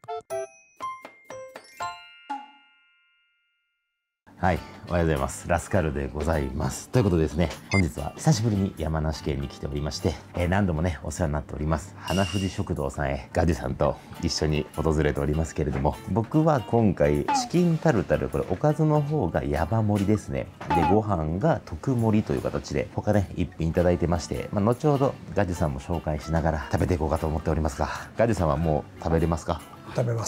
はい、おはようございます。ラスカルでございます。ということでですね、本日は久しぶりに山梨県に来ておりまして、何度もね、お世話になっております、花富士食堂さんへ、ガジュさんと一緒に訪れておりますけれども、僕は今回、チキンタルタル、これおかずの方が山盛りですね。で、ご飯が特盛りという形で、他ね、一品いただいてまして、後ほどガジュさんも紹介しながら食べていこうかと思っておりますが、ガジュさんはもう食べれますか？ 食べます。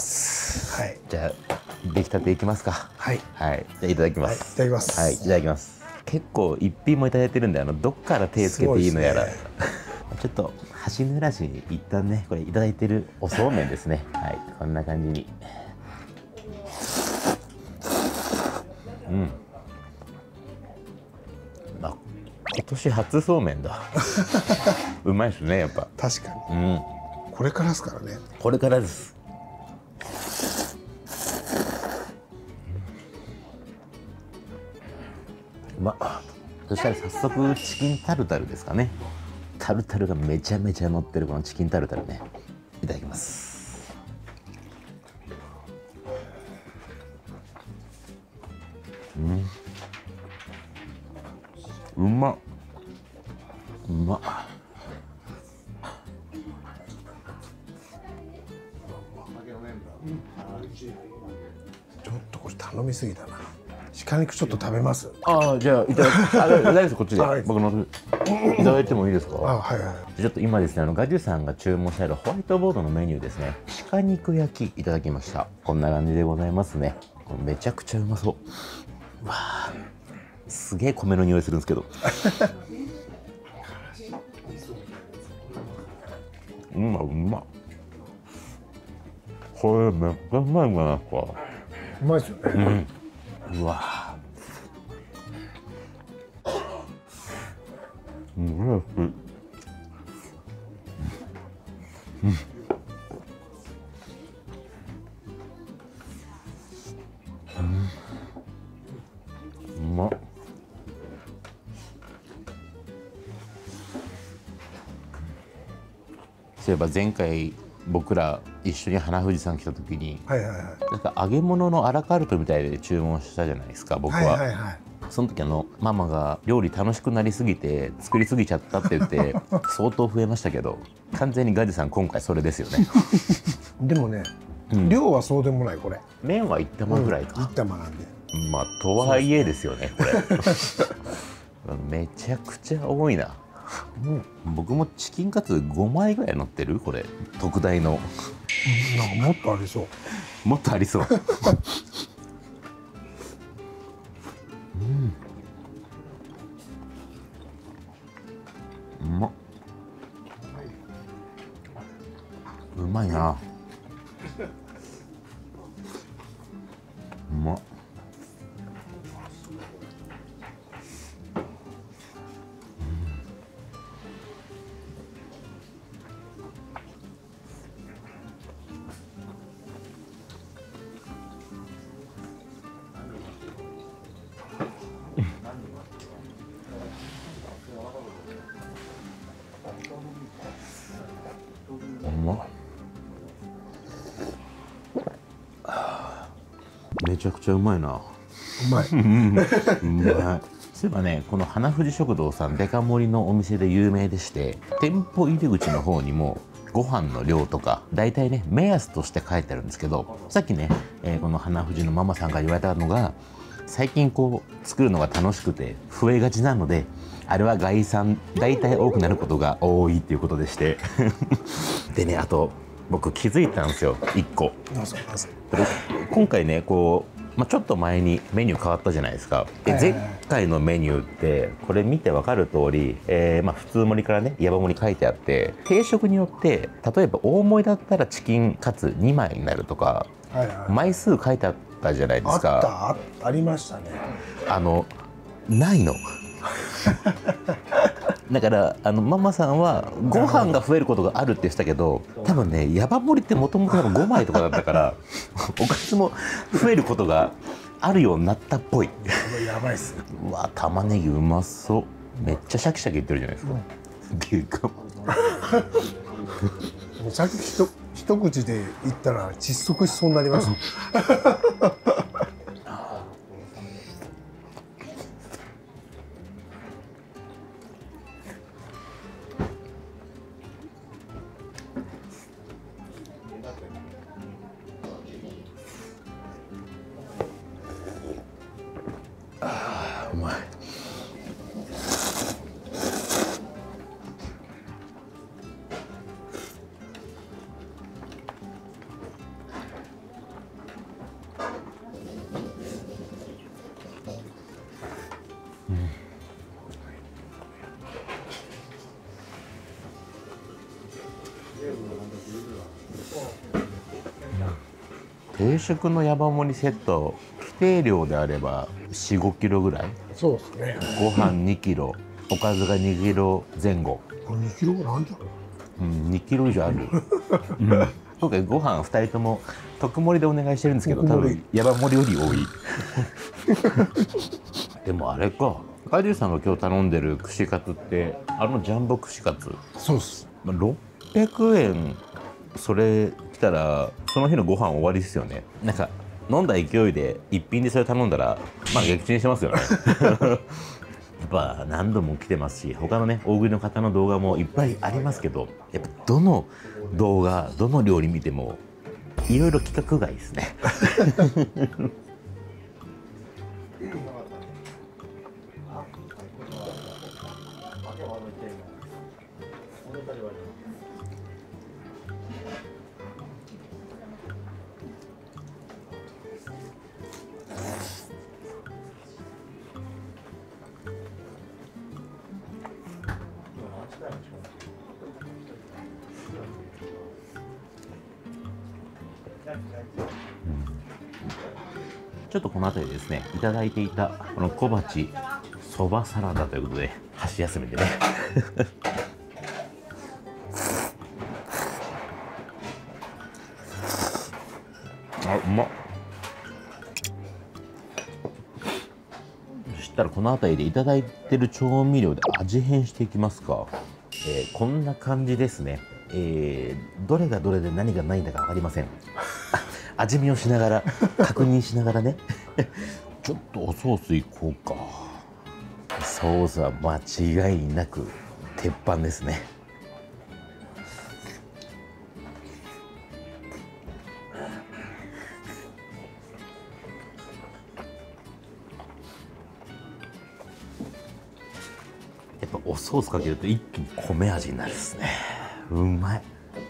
はい。 じゃあ、出来たていきますか。 はい。 はい。じゃあ、いただきます。 いただきます。 はい、いただきます。結構一品もいただいてるんで、どっから手つけていいのやら、ちょっと端濡らしに一旦ね、これいただいてるおそうめんですね。はい、こんな感じに。うん。あ、今年初そうめんだ。うまいですね、やっぱ。 確かに。 うん。 これからですからね。 これからです。そしたら早速チキンタルタルですかね。タルタルがめちゃめちゃ乗ってるこのチキンタルタルね、いただきます。うまっ、うまっ。 ちょっとこれ頼みすぎたな。鹿肉ちょっと食べます。 ああ、じゃあいただき、大丈夫です、こっちで僕のいただいてもいいですか？ あ、はいはい。 ちょっと今ですね、ガジュさんが注文してあるホワイトボードのメニューですね、鹿肉焼きいただきました。こんな感じでございますね。これめちゃくちゃうまそう。わあ、すげえ米の匂いするんですけど。うまうま。これめっちゃうまいわ、なんか。 うまいですよね。 うわ。うん。うまっ。そういえば前回僕ら一緒に花富士さん来た時に、 はいはいはい。 なんか揚げ物のアラカルトみたいで注文したじゃないですか、僕は。 はいはいはい。 その時ママが料理楽しくなりすぎて作りすぎちゃったって言って相当増えましたけど、完全にガジさん今回それですよね。 でもね、量はそうでもないこれ。 麺は1玉ぐらいか。 1玉なんで。 まあとはいえですよね、これ。めちゃくちゃ多いな。僕もチキンカツ5枚ぐらい乗ってるこれ、特大の。 なんかもっとありそう。 もっとありそう。うまっ。うまいな。うまっ。めちゃくちゃうまいな。 うまい。 うまい。そういえばね、この花富士食堂さんデカ盛りのお店で有名でして、店舗入り口の方にもご飯の量とか大体ね目安として書いてあるんですけど、さっきね、この花富士のママさんが言われたのが、最近こう作るのが楽しくて増えがちなので、あれは概算大体多くなることが多いっていうことでして。でね、あと僕気づいたんですよ、1個。今回ね、こう、ちょっと前にメニュー変わったじゃないですか。で、前回のメニューってこれ見て分かる通り、普通盛りからね山盛り書いてあって、定食によって例えば大盛りだったらチキンカツ2枚になるとか、枚数書いてあったじゃないですか。 ありましたね。 ないの。だからママさんはご飯が増えることがあるって言ってたけど、多分ね山盛りってもともと5枚とかだったからおかずも増えることがあるようになったっぽい。 やばいっすね。 うわ、玉ねぎうまそう。めっちゃシャキシャキいってるじゃないですか。でかっ。 もうさっき一一口でいったら窒息しそうになります。うまい。 定食の山盛りセット、規定量であれば4、5キロぐらい。 そうですね。 ご飯2キロ、おかずが2キロ前後。 これ2キロぐらいあるんじゃない？ 2キロ以上ある。今回ご飯2人とも特盛りでお願いしてるんですけど、多分山盛りより多い。でもあれか、カジュさんが今日頼んでる串カツってあのジャンボ串カツそうっす。 600円。それ来たらその日のご飯終わりですよね。なんか飲んだ勢いで一品でそれ頼んだらまあ撃沈してますよね。やっぱ何度も来てますし、他のね大食いの方の動画もいっぱいありますけど、やっぱどの動画どの料理見てもいろいろ規格外ですね。ちょっとこの辺りですね、いただいていたこの小鉢そばサラダということで箸休めでね。あ、うまっ。そしたらこの辺りでいただいてる調味料で味変していきますか。こんな感じですね。どれがどれで何がないんだか分かりません。味見をしながら確認しながらね。ちょっとおソースいこうか。ソースは間違いなく鉄板ですね。やっぱおソースかけると一気に米味になるですね。うまい。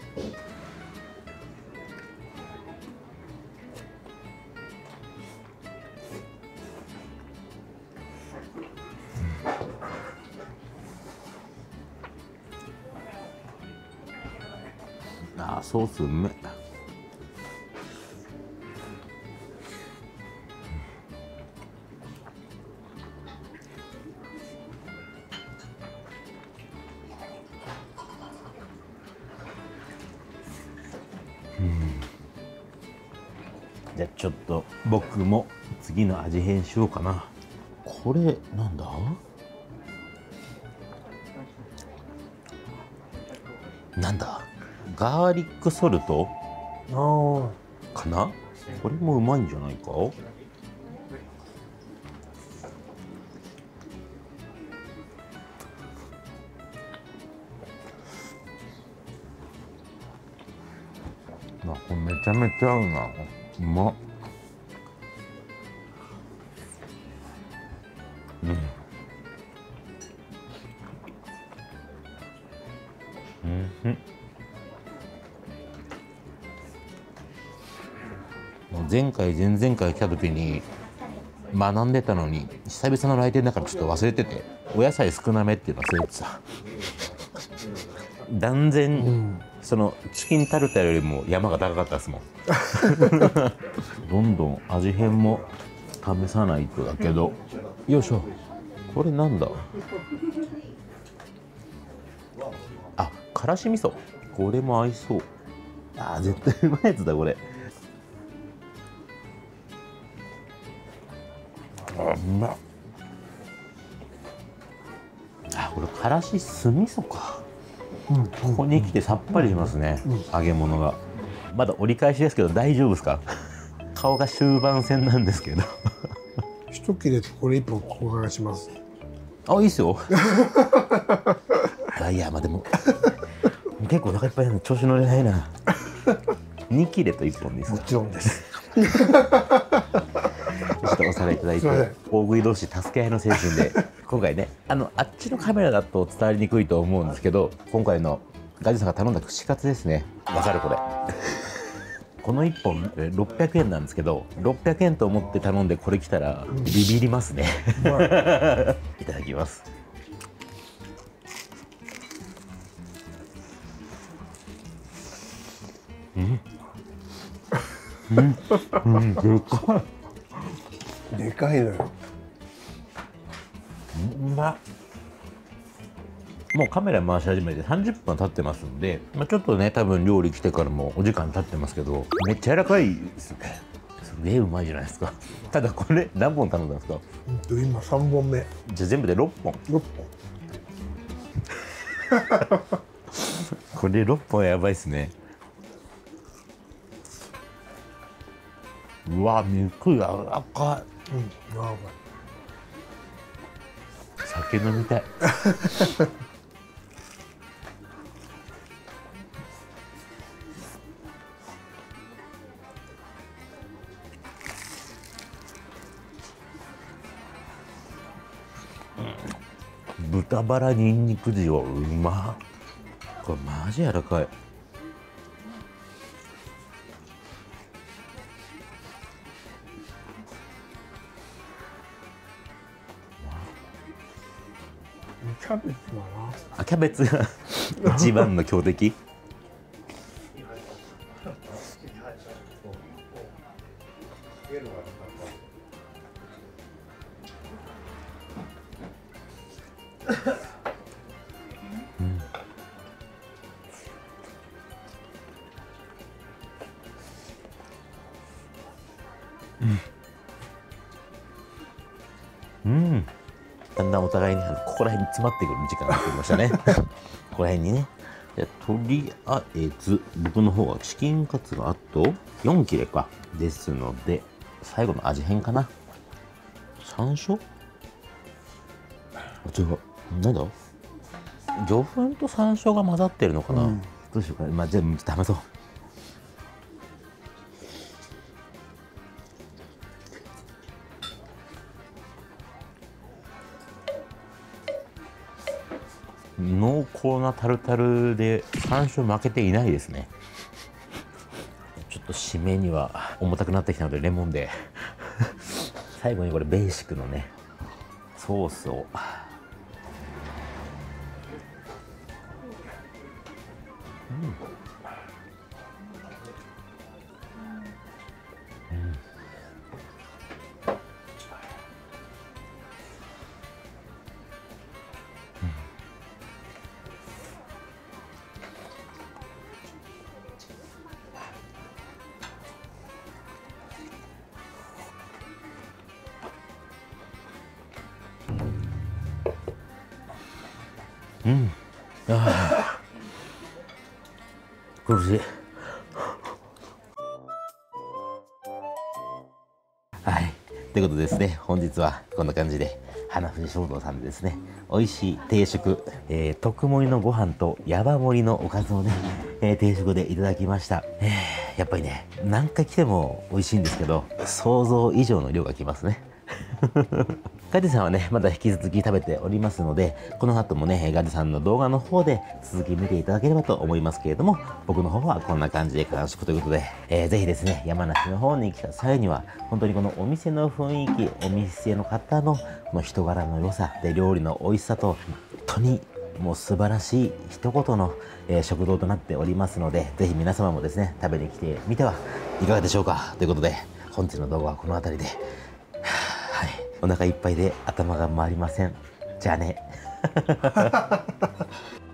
あー、ソースうめえ。じゃあちょっと僕も次の味変しようかな。これなんだ？なんだ？ガーリックソルトかな？これもうまいんじゃないか？あ、これめちゃめちゃ合うな。うまっ。もう前回前々回来た時に学んでたのに久々の来店だからちょっと忘れてて、お野菜少なめっていうの忘れてた。断然、そのチキンタルタルよりも山が高かったですもん。どんどん味変も試さないとだけど、よいしょ。これなんだ？あ、からし味噌。これも合いそう。あー、絶対うまいやつだこれ。あ、うまっ。あ、これからし酢味噌か。ここに来てさっぱりしますね、揚げ物が。 まだ折り返しですけど大丈夫ですか？顔が終盤戦なんですけど。 一切れとこれ一本お伺いします。 あ、いいっすよ。いや、まあでも結構お腹いっぱいなの調子乗れないな。2切れと1本です。 もちろんです。 ちょっとお皿いただいて、大食い同士助け合いの精神で今回ね、あっちのカメラだと伝わりにくいと思うんですけど、今回のガジさんが頼んだ串カツですね。わかるこれ。この1本600円なんですけど、600円と思って頼んでこれ来たらビビりますね。いただきます。 でかいのよ。 うまっ。もうカメラ回し始めて30分経ってますんで、ちょっとね多分料理来てからもお時間経ってますけど、めっちゃ柔らかいですね。すげえうまいじゃないですか。ただこれ何本頼んだんですか？ 今3本目。 じゃあ全部で6本。 6本。 これ6本やばいっすね。うわ、肉柔らかい。 うん、あ、うまい。 酒飲みたい。豚バラにんにく塩うまっ。これマジ柔らかい。 キャベツだな。 あ、キャベツが一番の強敵。だんだんお互いにここら辺に詰まってくる時間が来ましたね。ここら辺にね。とりあえず僕の方はチキンカツがあと4切れかですので、最後の味変かな。山椒？違う、なんだ、魚粉と山椒が混ざってるのかな、どうしようか。まあ、じゃあ試そう。濃厚なタルタルで山椒負けていないですね。ちょっと締めには重たくなってきたのでレモンで最後にこれベーシックのねソースを。苦しい。はい、ということでですね、本日はこんな感じで花藤食堂さんでですね、美味しい定食、特盛りのご飯と山盛りのおかずをね、定食でいただきました。やっぱりね、何回来ても美味しいんですけど、想像以上の量が来ますね。ガジさんはね、まだ引き続き食べておりますので、この後もね、ガジさんの動画の方で続き見ていただければと思いますけれども、僕の方はこんな感じで完食ということで、ぜひですね、山梨の方に来た際には、本当にこのお店の雰囲気、お店の方のこの人柄の良さで、料理の美味しさと、本当にもう素晴らしい一言の、食堂となっておりますので、ぜひ皆様もですね、食べに来てみてはいかがでしょうか。ということで、本日の動画はこの辺りで、はい、お腹いっぱいで頭が回りません。じゃあね。